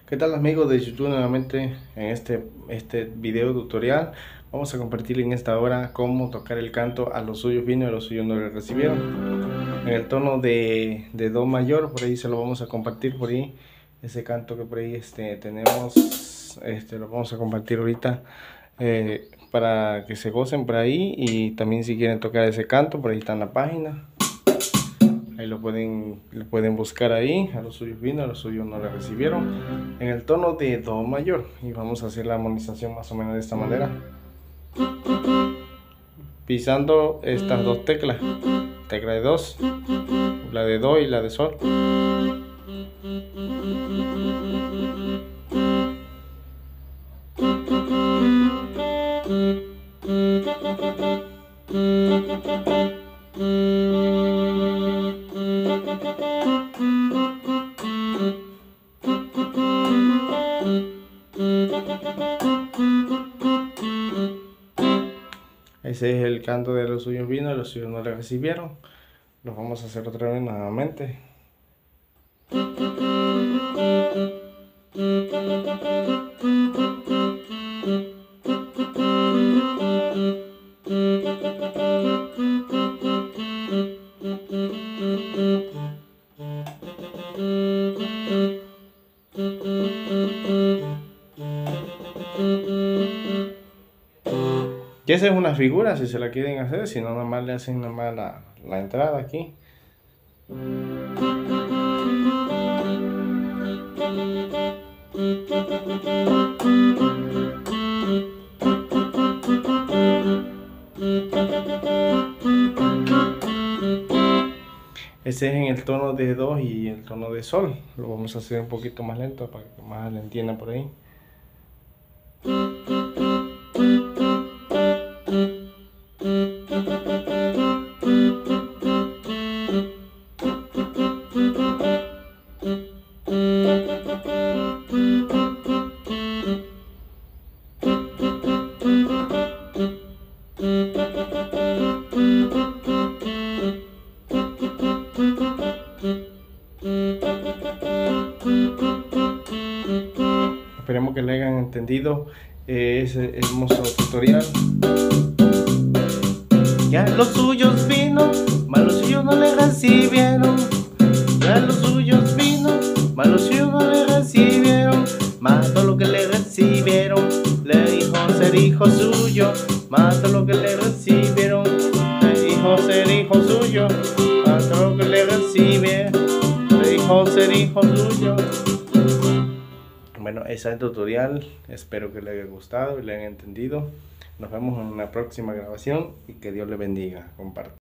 ¿Qué tal amigos de YouTube? Nuevamente en este video tutorial vamos a compartir en esta hora cómo tocar el canto a los suyos vino y a los suyos no le recibieron. En el tono de do mayor, por ahí se lo vamos a compartir por ahí. Ese canto que por ahí tenemos, lo vamos a compartir ahorita para que se gocen por ahí. Y también si quieren tocar ese canto, por ahí está en la página. Ahí lo pueden buscar ahí, a los suyos vino, a los suyos no le recibieron, en el tono de do mayor. Y vamos a hacer la armonización más o menos de esta manera, pisando estas dos teclas, tecla de dos, la de do y la de sol. Ese es el canto de los suyos vino, los suyos no le recibieron. Los vamos a hacer otra vez nuevamente. Y esa es una figura si se la quieren hacer, si no nada más le hacen nada más la entrada aquí. Ese es en el tono de do y el tono de sol. Lo vamos a hacer un poquito más lento para que más le entiendan por ahí. Esperemos que le hayan entendido ese hermoso tutorial. Ya los suyos vino, mas los suyos no le recibieron. Ya los suyos vino, mas los suyos no le recibieron. Mas todo lo que le recibieron, le dijo ser hijo suyo. Mas todo lo que le recibieron, le dijo ser hijo suyo. Mas todo lo que le recibieron, le dijo ser hijo suyo. Bueno, ese es el tutorial, espero que les haya gustado y le hayan entendido. Nos vemos en una próxima grabación y que Dios le bendiga. Comparte.